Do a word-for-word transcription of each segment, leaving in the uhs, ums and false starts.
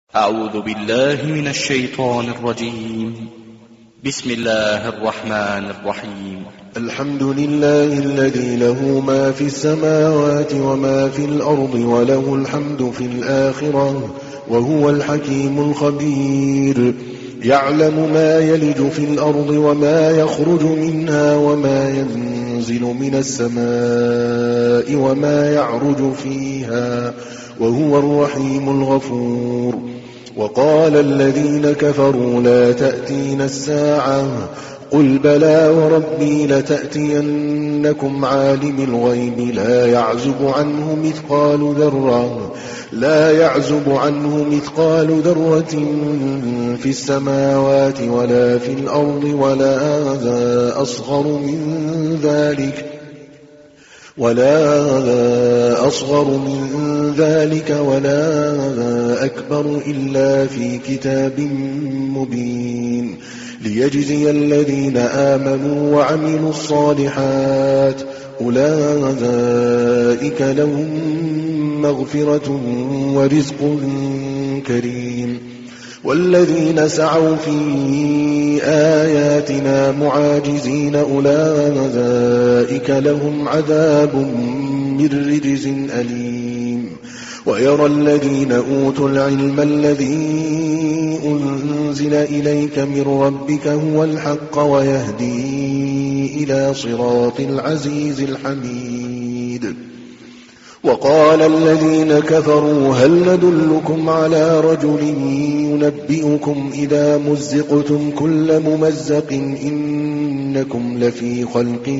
أعوذ بالله من الشيطان الرجيم. بسم الله الرحمن الرحيم. الحمد لله الذي له ما في السماوات وما في الأرض وله الحمد في الآخرة وهو الحكيم الخبير. يعلم ما يلج في الأرض وما يخرج منها وما ينزل من السماء وما يعرج فيها وهو الرحيم الغفور. وقال الذين كفروا لا تأتينا الساعة قل بلى وربي لتأتينكم عالم الغيب لا يعزب عنه مثقال ذرة لا يعزب عنه مثقال ذرة في السماوات ولا في الأرض ولا أصغر من ذلك ولا أصغر من ذلك ولا أكبر إلا في كتاب مبين ليجزي الذين آمنوا وعملوا الصالحات أولئك لهم مغفرة ورزق كريم. والذين سعوا في آياتنا معاجزين أولئك لهم عذاب من رجز أليم. ويرى الذين أوتوا العلم الذي أنزل إليك من ربك هو الحق ويهدي إلى صراط العزيز الحميد. وقال الذين كفروا هل ندلكم على رجل ينبئكم إذا مزقتم كل ممزق إنكم لفي خلق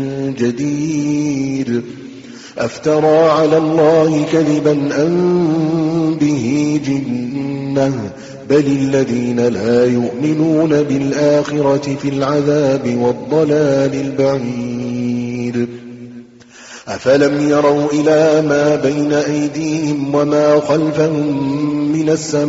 جديد أفترى على الله كذبا أم به جنة بل الذين لا يؤمنون بالآخرة في العذاب والضلال البعيد. أفلم يروا إلى ما بين أيديهم وما خلفهم من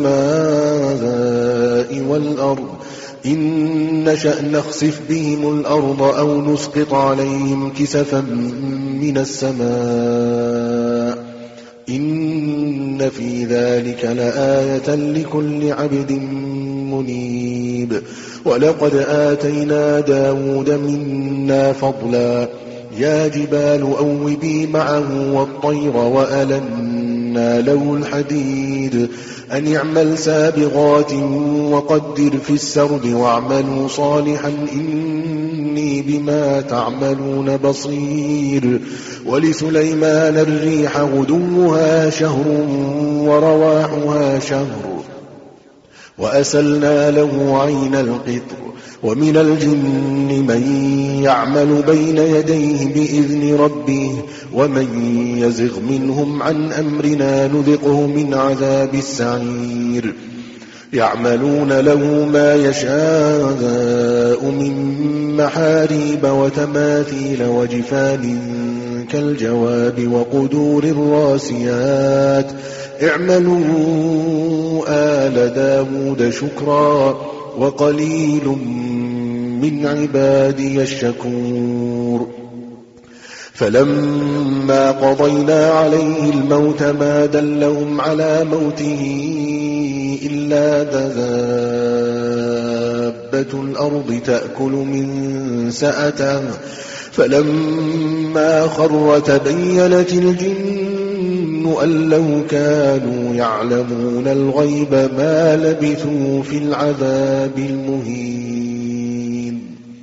السماء والأرض إن نشأ نخسف بهم الأرض أو نسقط عليهم كسفا من السماء إن في ذلك لآية لكل عبد منيب. ولقد آتينا داود منا فضلا يا جبال أوبي معه والطير وألنا له الحديد أن اعمل سابغات وقدر في السرد واعملوا صالحا إني بما تعملون بصير. ولسليمان الريح غدوها شهر ورواحها شهر وأسلنا له عين القطر. ومن الجن من يعمل بين يديه بإذن ربه ومن يزغ منهم عن أمرنا نذقه من عذاب السعير. يعملون له ما يشاء من محاريب وتماثيل وجفان كالجواب وقدور الراسيات اعملوا آل داود شكرا وقليل من عبادي الشكور. فلما قضينا عليه الموت ما دلهم على موته إلا دابة الأرض تأكل من سأته فلما خر تبينت الجن أن لو كانوا يعلمون الغيب ما لبثوا في العذاب المهين.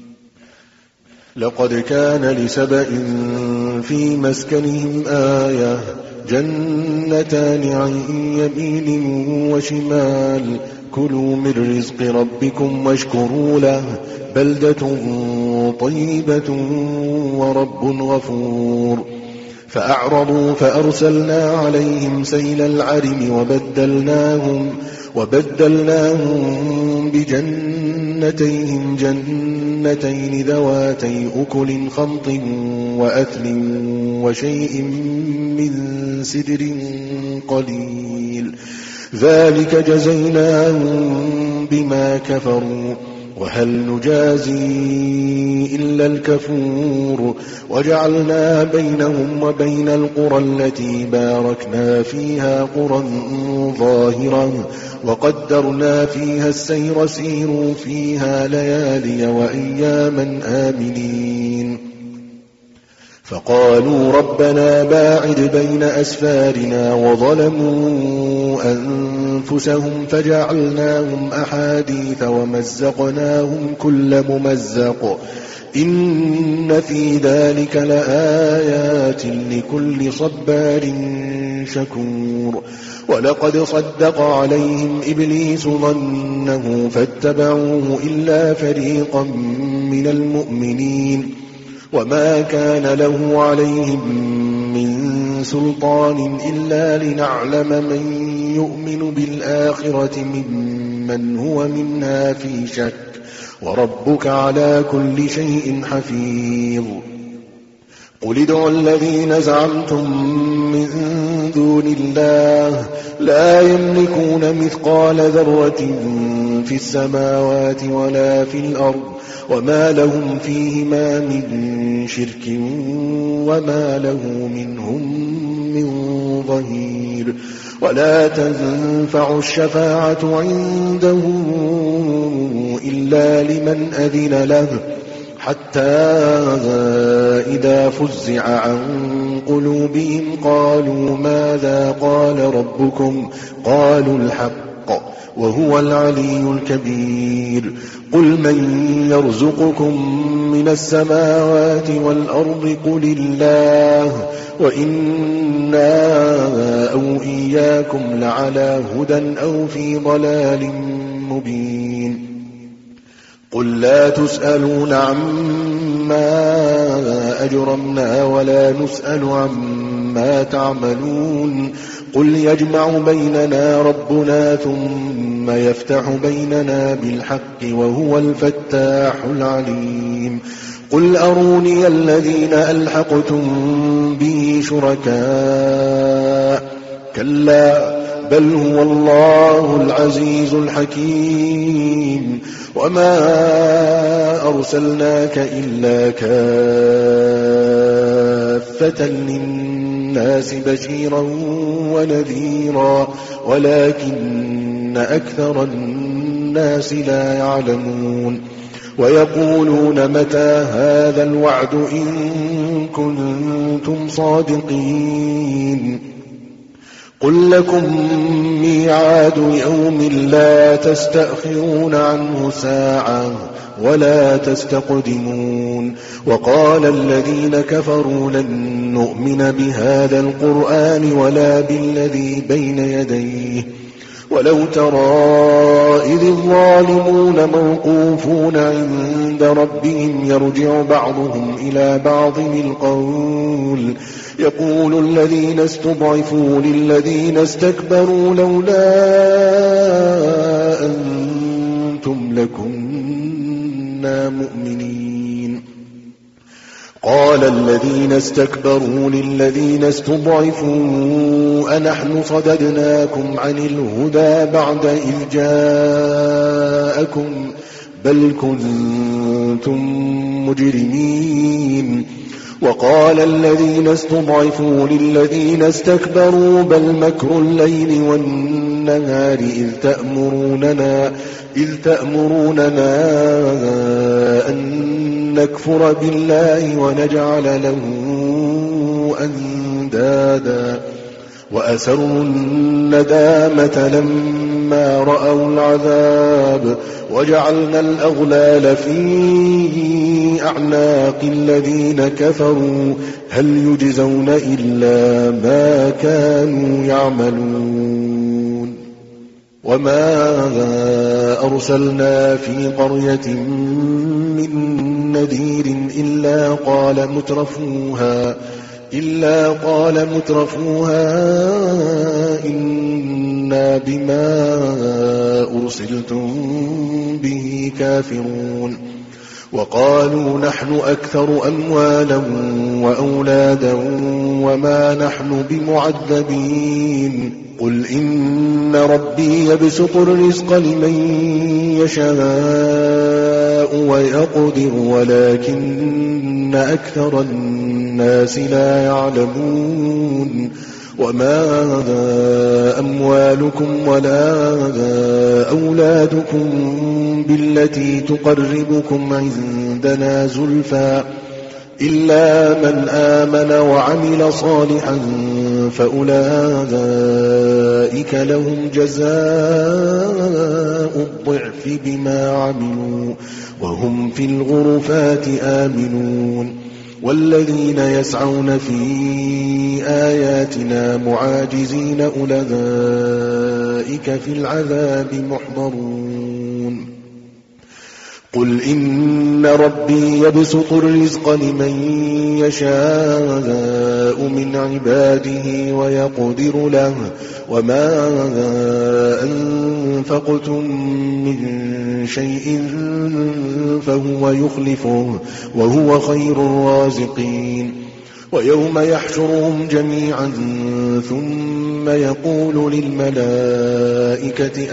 لقد كان لسبإ في مسكنهم آية جنتان عن يمين وشمال كلوا من رزق ربكم واشكروا له بلدة طيبة ورب غفور. فأعرضوا فأرسلنا عليهم سيل العرم وبدلناهم, وبدلناهم بجنتيهم جنتين ذواتي أكل خمط وأثل وشيء من سدر قليل ذلك جزيناهم بما كفروا وهل نجازي إلا الكفور وجعلنا بينهم وبين القرى التي باركنا فيها قرى ظاهرة وقدرنا فيها السير سيروا فيها ليالي وأياما آمنين فقالوا ربنا باعد بين أسفارنا وظلموا أنفسهم فجعلناهم أحاديث ومزقناهم كل ممزق إن في ذلك لآيات لكل صبار شكور ولقد صدق عليهم إبليس ظنه فاتبعوه إلا فريقا من المؤمنين وما كان له عليهم من سلطان إلا لنعلم من يؤمن بالآخرة ممن هو منها في شك وربك على كل شيء حفيظ قل ادعوا الذين زعمتم من دون الله لا يملكون مثقال ذرة في السماوات ولا في الأرض وما لهم فيهما من شرك وما له منهم من ظهير ولا تنفع الشفاعة عنده إلا لمن أذن له حتى إذا فزع عن قلوبهم قالوا ماذا قال ربكم قالوا الحق وهو العلي الكبير قل من يرزقكم من السماوات والأرض قل الله وإنا أو إياكم لعلى هدى أو في ضلال مبين قل لا تسألون عما أجرمنا ولا نسأل عما تعملون قل يجمع بيننا ربنا ثم يفتح بيننا بالحق وهو الفتاح العليم قل أروني الذين ألحقتم به شركاء كلا بل هو الله العزيز الحكيم وما أرسلناك إلا كافة للناس بشيرا ونذيرا ولكن أكثر الناس لا يعلمون ويقولون متى هذا الوعد إن كنتم صادقين قل لكم ميعاد يوم لا تستأخرون عنه ساعة ولا تستقدمون وقال الذين كفروا لن نؤمن بهذا القرآن ولا بالذي بين يديه ولو ترى إذ الظالمون موقوفون عند ربهم يرجع بعضهم إلى بعض القول يقول الذين استضعفوا للذين استكبروا لولا أنتم لكنا مؤمنين قال الذين استكبروا للذين استضعفوا أنحن صددناكم عن الهدى بعد إذ جاءكم بل كنتم مجرمين وقال الذين استضعفوا للذين استكبروا بل مكر الليل والنهار إذ تأمروننا, إذ تأمروننا أن نكفر بالله ونجعل له أندادا وأسروا الندامة لما رأوا العذاب وجعلنا الأغلال في أعناق الذين كفروا هل يجزون إلا ما كانوا يعملون وما أرسلنا في قرية من نذير إلا قال مترفوها إلا قال مترفوها إنا بما أرسلتم به كافرون وقالوا نحن أكثر أموالا وأولادا وما نحن بمعذبين قل إن ربي يبسط الرزق لمن يشاء ويقدر ولكن أكثر الناس لا يعلمون وما أموالكم ولا أولادكم بالتي تقربكم عندنا زلفى إلا من آمن وعمل صالحا فأولئك لهم جزاء الضعف بما عملوا وهم في الغرفات آمنون والذين يسعون في آياتنا معاجزين أولئك في العذاب محضرون قل إن ربي يبسط الرزق لمن يشاء من عباده ويقدر له وما أنفقتم من شيء فهو يخلفه وهو خير الرازقين ويوم يحشرهم جميعا ثم يقول للملائكة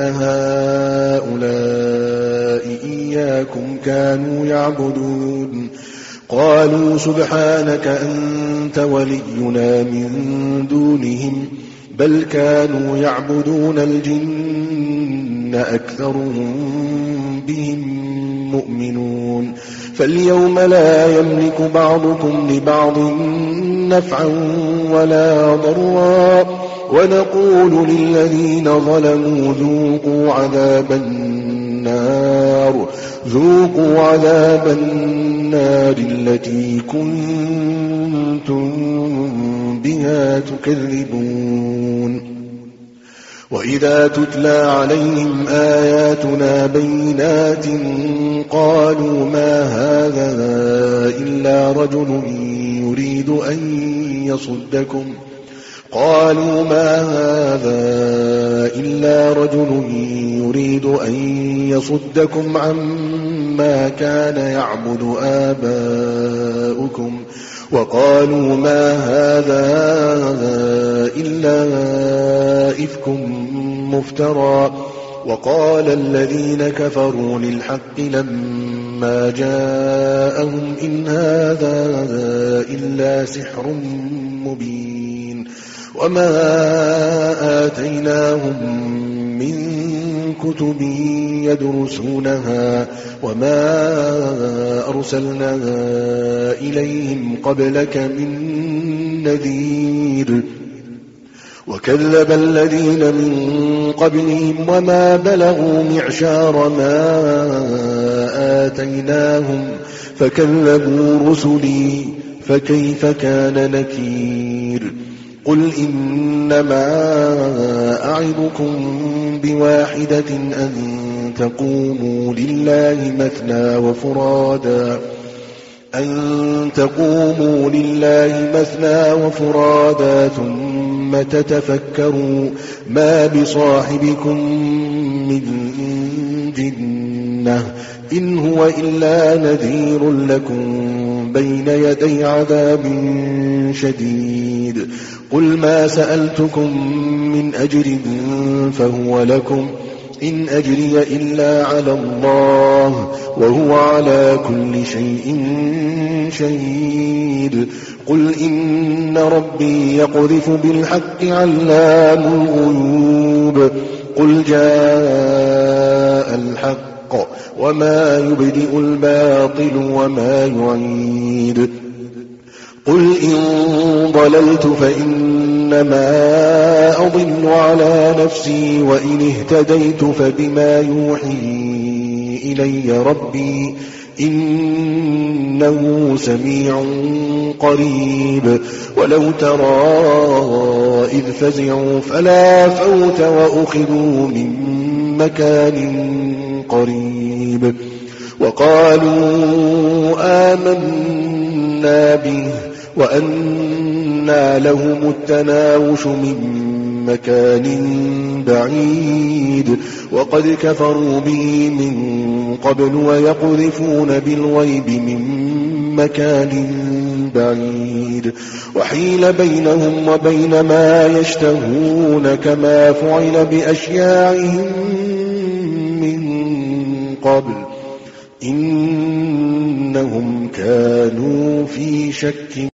أهؤلاء إياكم كانوا يعبدون قالوا سبحانك أنت ولينا من دونهم بل كانوا يعبدون الجن أكثرهم بهم مؤمنون فاليوم لا يملك بعضكم لبعض نفعا ولا ضرا ونقول للذين ظلموا ذوقوا عذاب النار ذوقوا عذاب النار التي كنتم بها تكذبون وإذا تتلى عليهم آياتنا بينات قالوا ما هذا إلا رجل يريد أن يصدكم قالوا ما هذا إلا رجل يريد أن يصدكم عما كان يعبد آباؤكم وقالوا ما هذا إلا إفك مفترى وقال الذين كفروا للحق لما جاءهم إن هذا إلا سحر مبين وما آتيناهم من كتب يدرسونها وما أرسلنا إليهم قبلك من نذير وكذب الذين من قبلهم وما بلغوا معشار ما آتيناهم فكذبوا رسلي فكيف كان نكير قل إنما أعظكم بواحدة أن تقوموا لله مثنى وفرادا أن تقوموا لله مثنى وفرادا ثم تتفكروا ما بصاحبكم من جنة إن هو إلا نذير لكم بين يدي عذاب شديد قل ما سألتكم من أجر فهو لكم إن أجري إلا على الله وهو على كل شيء شهيد قل إن ربي يقذف بالحق علام الغيوب قل جاء الحق وما يبدئ الباطل وما يعيد قل إن ضللت فإنما أضل على نفسي وإن اهتديت فبما يوحي إلي ربي إنه سميع قريب ولو ترى إذ فزعوا فلا فوت وأخذوا من مكان قريب وقالوا آمنا به وأنى لهم التناوش من مكان بعيد وقد كفروا به من قبل ويقذفون بالغيب من مكان بعيد وحيل بينهم وبين ما يشتهون كما فعل بأشياعهم من قبل إنهم كانوا في شك